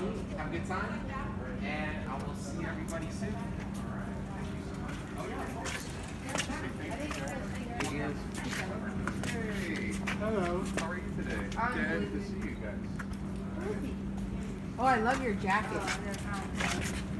have a good time, and I will see everybody soon. Oh yeah, of course. Hey, Hello. How are you today? Good to see you guys. Oh, I love your jacket.